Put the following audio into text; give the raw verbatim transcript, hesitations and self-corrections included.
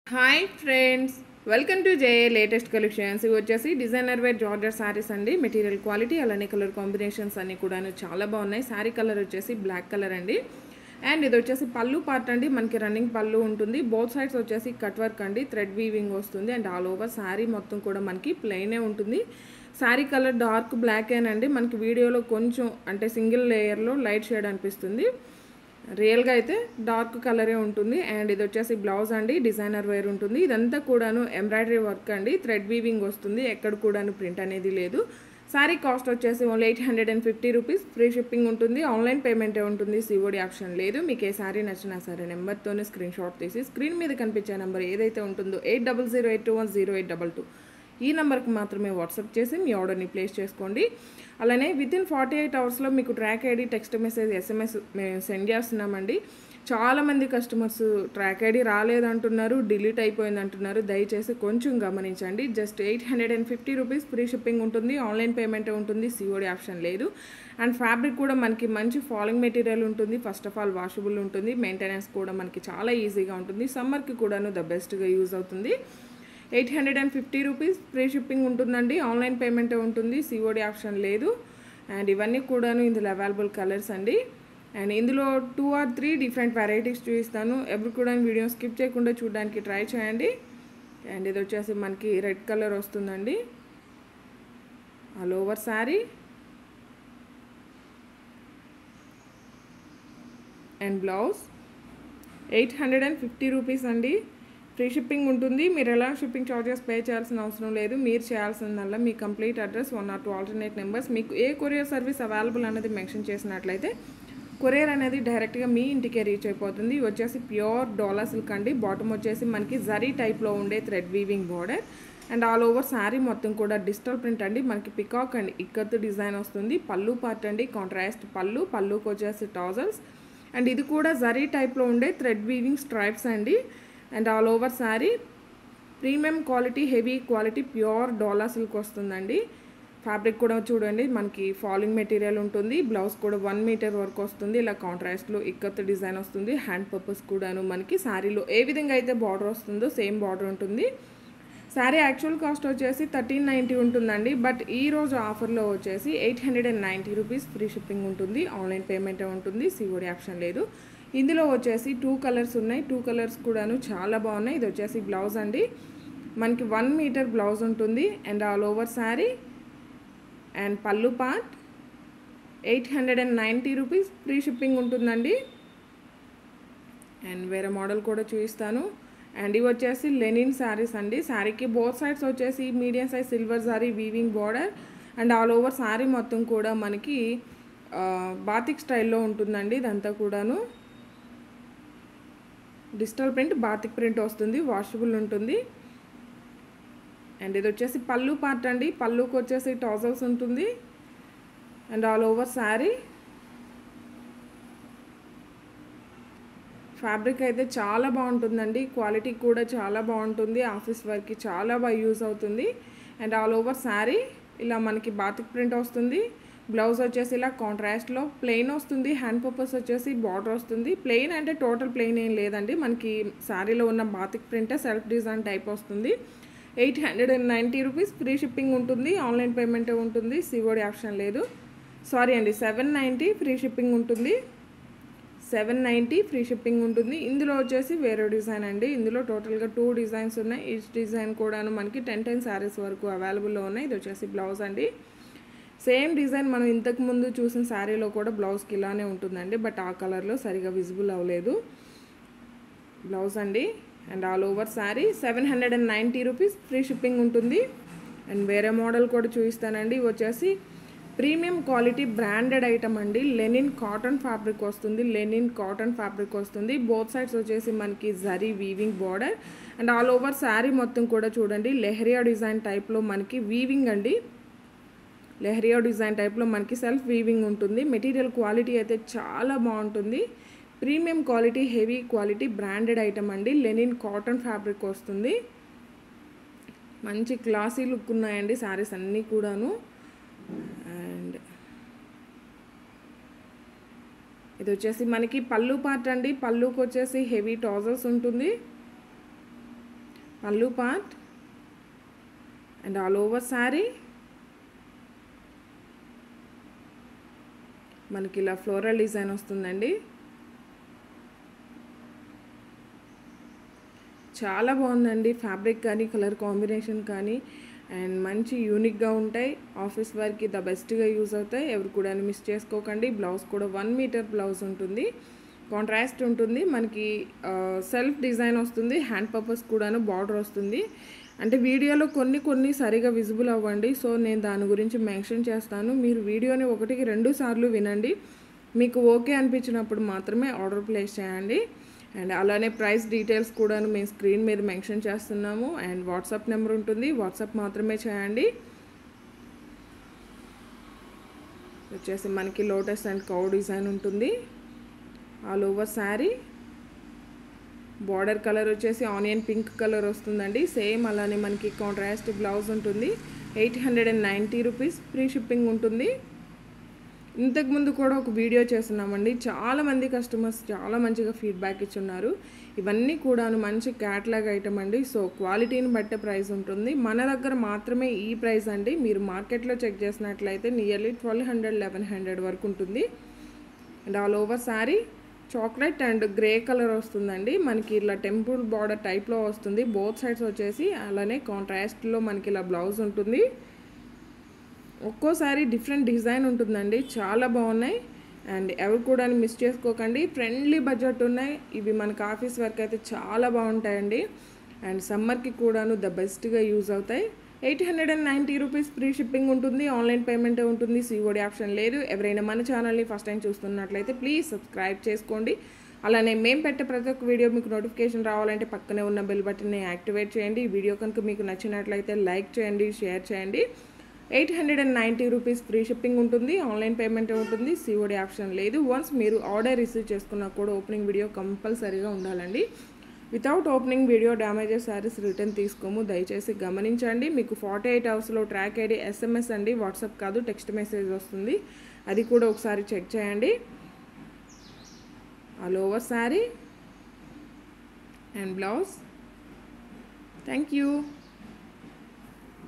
Hi friends, welcome to J latest collections. ఇవి వచ్చేసి designer wear georgette saris అండి. Material quality అలానే కలర్ కాంబినేషన్స్ అన్నీ కూడా చాలా బాగున్నాయి. శారీ కలర్ వచ్చేసి బ్లాక్ కలర్ అండి. అండ్ ఇది వచ్చేసి పళ్ళు పార్ట్ అండి. మనకి రన్నింగ్ పళ్ళు ఉంటుంది. బోత్ సైడ్స్ వచ్చేసి కట్ వర్క్ అండి, థ్రెడ్ వీవింగ్ వస్తుంది. అండ్ ఆల్ ఓవర్ శారీ మొత్తం కూడా మనకి ప్లెయినే ఉంటుంది. శారీ కలర్ డార్క్ బ్లాక్ ఏనండి. మనకి వీడియోలో కొంచెం అంటే సింగిల్ లేయర్లో లైట్ షేడ్ అనిపిస్తుంది. రియల్గా అయితే డార్క్ కలరే ఉంటుంది. అండ్ ఇది వచ్చేసి బ్లౌజ్ అండి, డిజైనర్ వేర్ ఉంటుంది. ఇదంతా కూడాను ఎంబ్రాయిడరీ వర్క్ అండి, థ్రెడ్ వీవింగ్ వస్తుంది. ఎక్కడ కూడాను ప్రింట్ అనేది లేదు. శారీ కాస్ట్ వచ్చేసి only eight hundred and fifty rupees. Free shipping ఉంటుంది. ఆన్లైన్ పేమెంటే ఉంటుంది. సిఓడి ఆప్షన్ లేదు. మీకు ఏ శారీ నచ్చినా సరే నెంబర్తోనే స్క్రీన్ షాట్ తీసి స్క్రీన్ మీద కనిపించే నెంబర్ ఏదైతే ఉంటుందో eight double zero eight two one zero eight double two ఈ నెంబర్కి మాత్రమే వాట్సాప్ చేసి మీ ఆర్డర్ని ప్లేస్ చేసుకోండి. అలానే విత్ ఇన్ ఫార్టీ ఎయిట్ అవర్స్లో మీకు track ID, text message, SMS మేము సెండ్ చేస్తున్నామండి. చాలామంది కస్టమర్స్ ట్రాక్ ఐడి రాలేదంటున్నారు, డిలీట్ అయిపోయింది అంటున్నారు. దయచేసి కొంచెం గమనించండి. Just eight hundred and fifty rupees free shipping ఉంటుంది. ఆన్లైన్ పేమెంటే ఉంటుంది. సిఓడి ఆప్షన్ లేదు. అండ్ ఫ్యాబ్రిక్ కూడా మనకి మంచి ఫాలింగ్ మెటీరియల్ ఉంటుంది. ఫస్ట్ ఆఫ్ ఆల్ వాషబుల్ ఉంటుంది. మెయింటెనెన్స్ కూడా మనకి చాలా ఈజీగా ఉంటుంది. సమ్మర్కి కూడాను ద బెస్ట్గా యూజ్ అవుతుంది. Eight hundred and fifty rupees free shipping ఉంటుందండి. ఆన్లైన్ పేమెంటే ఉంటుంది. సిఓడి ఆప్షన్ లేదు. అండ్ ఇవన్నీ కూడాను ఇందులో అవైలబుల్ కలర్స్ అండి. అండ్ ఇందులో two or three different varieties చూపిస్తాను. ఎవరు కూడా వీడియో స్కిప్ చేయకుండా చూడడానికి ట్రై చేయండి. అండ్ ఇది వచ్చేసి మనకి రెడ్ కలర్ వస్తుందండి all over sari. And blouse eight hundred and fifty rupees అండి. ఫ్రీ షిప్పింగ్ ఉంటుంది. మీరు ఎలా షిప్పింగ్ చార్జెస్ పే చేయాల్సిన అవసరం లేదు. మీరు చేయాల్సిందల్లా మీ complete address, one or two alternate numbers, మీకు ఏ కొరియర్ సర్వీస్ అవైలబుల్ అనేది మెన్షన్ చేసినట్లయితే కొరియర్ అనేది డైరెక్ట్గా మీ ఇంటికే రీచ్ అయిపోతుంది. ఇవి వచ్చేసి ప్యూర్ డోలా సిల్క్ అండి. బాటమ్ వచ్చేసి మనకి జరీ టైప్లో ఉండే thread weaving border. And all over sari మొత్తం కూడా డిజిటల్ ప్రింట్ అండి. మనకి పికాక్ అండి ఇక్కత్ డిజైన్ వస్తుంది. పళ్ళు పార్ట్ అండి, కాంట్రాస్ట్ పళ్ళు. పళ్ళుకి వచ్చేసి ట్రౌజర్స్. అండ్ ఇది కూడా జరీ టైప్లో ఉండే థ్రెడ్ వీవింగ్ స్ట్రైప్స్ అండి. And all over sari premium quality, heavy quality pure dola silk వస్తుందండి. ఫ్యాబ్రిక్ కూడా చూడండి మనకి ఫాలింగ్ మెటీరియల్ ఉంటుంది. బ్లౌజ్ కూడా వన్ మీటర్ వరకు వస్తుంది. ఇలా కాంట్రాస్ట్లో ఇక్కత్ డిజైన్ వస్తుంది. హ్యాండ్ పర్పస్ కూడాను మనకి శారీలో ఏ విధంగా అయితే బార్డర్ వస్తుందో సేమ్ బార్డర్ ఉంటుంది. శారీ యాక్చువల్ కాస్ట్ వచ్చేసి థర్టీన్ నైంటీ ఉంటుందండి. బట్ ఈరోజు ఆఫర్లో వచ్చేసి eight hundred and ninety rupees free shipping ఉంటుంది. ఆన్లైన్ పేమెంటే ఉంటుంది. సిఓడి ఆప్షన్ లేదు. ఇందులో వచ్చేసి టూ కలర్స్ ఉన్నాయి. టూ కలర్స్ కూడాను చాలా బాగున్నాయి. ఇది వచ్చేసి బ్లౌజ్ అండి. మనకి వన్ మీటర్ బ్లౌజ్ ఉంటుంది. And all over sari and pallu part eight hundred and ninety rupees free shipping ఉంటుందండి. అండ్ వేరే మోడల్ కూడా చూపిస్తాను. అండ్ ఇవి వచ్చేసి లెనిన్ శారీస్ అండి. శారీకి బోత్ సైడ్స్ వచ్చేసి medium size silver sari weaving border. And all over sari మొత్తం కూడా మనకి బాతిక్ స్టైల్లో ఉంటుందండి. ఇదంతా కూడాను డిజిటల్ ప్రింట్, బాతిక్ ప్రింట్ వస్తుంది. వాషబుల్ ఉంటుంది. అండ్ ఇది వచ్చేసి పళ్ళు పార్ట్ అండి. పళ్ళుకి వచ్చేసి ట్రౌజర్స్ ఉంటుంది. And all over sari fabric అయితే చాలా బాగుంటుందండి. క్వాలిటీ కూడా చాలా బాగుంటుంది. ఆఫీస్ వర్క్కి చాలా బాగా యూజ్ అవుతుంది. అండ్ ఆల్ ఓవర్ శారీ ఇలా మనకి బాతిక్ ప్రింట్ వస్తుంది. బ్లౌజ్ వచ్చేసి ఇలా కాంట్రాస్ట్లో ప్లెయిన్ వస్తుంది. హ్యాండ్ పర్పస్ వచ్చేసి బార్డర్ వస్తుంది. ప్లెయిన్ అంటే టోటల్ ప్లెయిన్ ఏం లేదండి. మనకి శారీలో ఉన్న బాతిక్ ప్రింటే సెల్ఫ్ డిజైన్ టైప్ వస్తుంది. Eight hundred and ninety rupees free shipping ఉంటుంది. ఆన్లైన్ పేమెంటే ఉంటుంది. సిఓడి ఆప్షన్ లేదు. సారీ అండి, సెవెన్ నైంటీ ఫ్రీ షిప్పింగ్ ఉంటుంది. సెవెన్ నైంటీ ఫ్రీ షిప్పింగ్ ఉంటుంది. ఇందులో వచ్చేసి వేరే డిజైన్ అండి. ఇందులో టోటల్గా టూ డిజైన్స్ ఉన్నాయి. ఈచ్ డిజైన్ కూడాను మనకి టెన్ టెన్ శారీస్ వరకు అవైలబుల్లో ఉన్నాయి. ఇది వచ్చేసి బ్లౌజ్ అండి. సేమ్ డిజైన్ మనం ఇంతకు ముందు చూసిన శారీలో కూడా బ్లౌజ్కి ఇలానే ఉంటుందండి. బట్ ఆ కలర్లో సరిగా విజిబుల్ అవ్వలేదు. బ్లౌజ్ అండి. And all over sari seven hundred and ninety rupees free shipping ఉంటుంది. అండ్ వేరే మోడల్ కూడా చూపిస్తానండి. ఇవి వచ్చేసి ప్రీమియం క్వాలిటీ బ్రాండెడ్ ఐటమ్ అండి. లెనిన్ కాటన్ ఫ్యాబ్రిక్ వస్తుంది. లెనిన్ కాటన్ ఫ్యాబ్రిక్ వస్తుంది. బోత్ సైడ్స్ వచ్చేసి మనకి zari weaving border. And all over sari మొత్తం కూడా చూడండి లెహరియా డిజైన్ టైప్లో మనకి వీవింగ్ అండి. లెహరియా డిజైన్ టైప్లో మనకి సెల్ఫ్ వీవింగ్ ఉంటుంది. మెటీరియల్ క్వాలిటీ అయితే చాలా బాగుంటుంది. Premium quality, heavy quality branded item అండి. లెనిన్ కాటన్ ఫ్యాబ్రిక్ వస్తుంది. మంచి క్లాసీ లుక్ ఉన్నాయండి శారీస్ అన్నీ కూడాను. అండ్ ఇది వచ్చేసి మనకి పళ్ళు పార్ట్ అండి. పళ్ళుకి వచ్చేసి హెవీ ట్రౌజర్స్ ఉంటుంది. Pallu part and all over sari మనకి ఇలా ఫ్లోరల్ డిజైన్ వస్తుందండి. చాలా బాగుందండి ఫ్యాబ్రిక్ కానీ కలర్ కాంబినేషన్ కానీ అండ్ మంచి యూనిక్గా ఉంటాయి. ఆఫీస్ వర్క్కి ద బెస్ట్గా యూజ్ అవుతాయి. ఎవరు కూడా మిస్ చేసుకోకండి. బ్లౌజ్ కూడా వన్ మీటర్ బ్లౌజ్ ఉంటుంది, కాంట్రాస్ట్ ఉంటుంది. మనకి సెల్ఫ్ డిజైన్ వస్తుంది, హ్యాండ్ పర్పస్ కూడాను బార్డర్ వస్తుంది. అంటే వీడియోలో కొన్ని కొన్ని సరిగా విజిబుల్ అవ్వండి, సో నేను దాని గురించి మెన్షన్ చేస్తాను. మీరు వీడియోని ఒకటికి రెండు సార్లు వినండి, మీకు ఓకే అనిపించినప్పుడు మాత్రమే ఆర్డర్ ప్లేస్ చేయండి. అండ్ అలానే ప్రైస్ డీటెయిల్స్ కూడాను మేము స్క్రీన్ మీద మెన్షన్ చేస్తున్నాము. అండ్ వాట్సాప్ నెంబర్ ఉంటుంది, వాట్సాప్ మాత్రమే చేయండి. వచ్చేసి మనకి లోటస్ అండ్ కౌ డిజైన్ ఉంటుంది all over sari. Border colour వచ్చేసి ఆనియన్ పింక్ కలర్ వస్తుందండి. సేమ్ అలానే మనకి కాంట్రాస్ట్ బ్లౌజ్ ఉంటుంది. Eight hundred and ninety rupees free shipping ఉంటుంది. ఇంతకుముందు కూడా ఒక వీడియో చేస్తున్నామండి, చాలామంది కస్టమర్స్ చాలా మంచిగా ఫీడ్బ్యాక్ ఇచ్చున్నారు. ఇవన్నీ కూడాను మంచి క్యాట్లాగ్ ఐటమ్ అండి. సో క్వాలిటీని బట్టే ప్రైస్ ఉంటుంది. మన దగ్గర మాత్రమే ఈ ప్రైస్ అండి. మీరు మార్కెట్లో చెక్ చేసినట్లయితే nearly twelve hundred eleven hundred వరకు ఉంటుంది. And all over sari chocolate and grey colour వస్తుందండి. మనకి ఇలా టెంపుల్ బార్డర్ టైప్లో వస్తుంది బోత్ సైడ్స్ వచ్చేసి. అలానే కాంట్రాస్ట్లో మనకి ఇలా బ్లౌజ్ ఉంటుంది. ఒక్కోసారి డిఫరెంట్ డిజైన్ ఉంటుందండి, చాలా బాగున్నాయి. అండ్ ఎవరు కూడా మిస్ చేసుకోకండి. ఫ్రెండ్లీ బడ్జెట్ ఉన్నాయి ఇవి. మనకి ఆఫీస్ వర్క్ అయితే చాలా బాగుంటాయండి. అండ్ సమ్మర్కి కూడాను ద బెస్ట్గా యూజ్ అవుతాయి. Eight hundred and ninety rupees free shipping ఉంటుంది. ఆన్లైన్ పేమెంటే ఉంటుంది, సిఓడి ఆప్షన్ లేదు. ఎవరైనా మన ఛానల్ని ఫస్ట్ టైం చూస్తున్నట్లయితే ప్లీజ్ సబ్స్క్రైబ్ చేసుకోండి. అలానే మేము పెట్టే ప్రతి ఒక్క వీడియో మీకు నోటిఫికేషన్ రావాలంటే పక్కనే ఉన్న బెల్ బటన్ని యాక్టివేట్ చేయండి. ఈ వీడియో కనుక మీకు నచ్చినట్లయితే లైక్ చేయండి, షేర్ చేయండి. Eight hundred and ninety rupees free shipping ఉంటుంది, ఆన్లైన్ పేమెంటే ఉంటుంది, సిఓడి ఆప్షన్ లేదు. వన్స్ మీరు ఆర్డర్ రిసీవ్ చేసుకున్నా కూడా ఓపెనింగ్ వీడియో కంపల్సరీగా ఉండాలండి. Without opening video damages saris return తీసుకోము, దయచేసి గమనించండి. మీకు ఫార్టీ ఎయిట్ అవర్స్లో ట్రాక్ ఐడి ఎస్ఎంఎస్ అండి, వాట్సాప్ కాదు, టెక్స్ట్ మెసేజ్ వస్తుంది. అది కూడా ఒకసారి చెక్ చేయండి. All over sari and blouse. Thank you.